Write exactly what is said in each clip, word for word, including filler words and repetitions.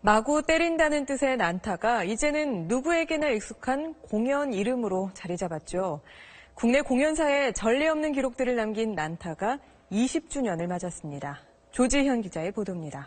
마구 때린다는 뜻의 난타가 이제는 누구에게나 익숙한 공연 이름으로 자리 잡았죠. 국내 공연사에 전례 없는 기록들을 남긴 난타가 이십 주년을 맞았습니다. 조지현 기자의 보도입니다.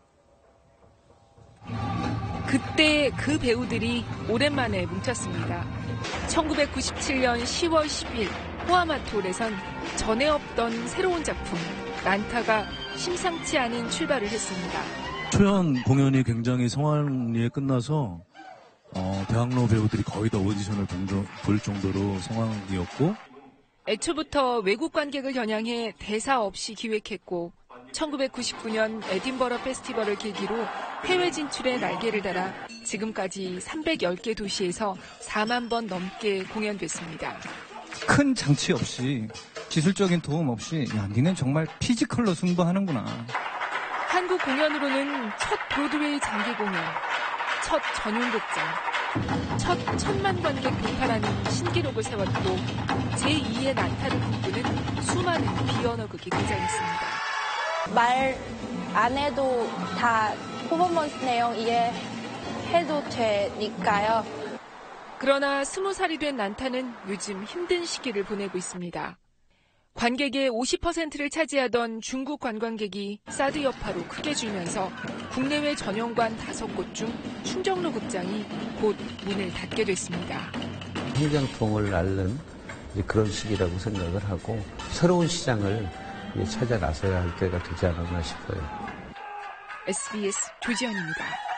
그때 그 배우들이 오랜만에 뭉쳤습니다. 천구백구십칠 년 시월 십일 호아마톨에선 전에 없던 새로운 작품 난타가 심상치 않은 출발을 했습니다. 초연 공연이 굉장히 성황리에 끝나서 어, 대학로 배우들이 거의 다 오디션을 볼 정도로 성황이었고, 애초부터 외국 관객을 겨냥해 대사 없이 기획했고 천구백구십구 년 에딘버러 페스티벌을 계기로 해외 진출에 날개를 달아 지금까지 삼백십 개 도시에서 사만 번 넘게 공연됐습니다. 큰 장치 없이, 기술적인 도움 없이 야, 니는 정말 피지컬로 승부하는구나. 한국 공연으로는 첫 브로드웨이 장기 공연, 첫 전용극장, 첫 천만 관객 돌파라는 신기록을 세웠고 제이의 난타를 꿈꾸는 수많은 비언어극이 등장했습니다. 말 안 해도 다 퍼포먼스 내용 이해해도 되니까요. 그러나 스무 살이 된 난타는 요즘 힘든 시기를 보내고 있습니다. 관객의 오십 퍼센트를 차지하던 중국 관광객이 사드 여파로 크게 줄면서 국내외 전용관 다섯 곳 중 충정로 극장이 곧 문을 닫게 됐습니다. 행정통을 앓는 그런 시기라고 생각을 하고 새로운 시장을 찾아 나서야 할 때가 되지 않았나 싶어요. 에스비에스 조지현입니다.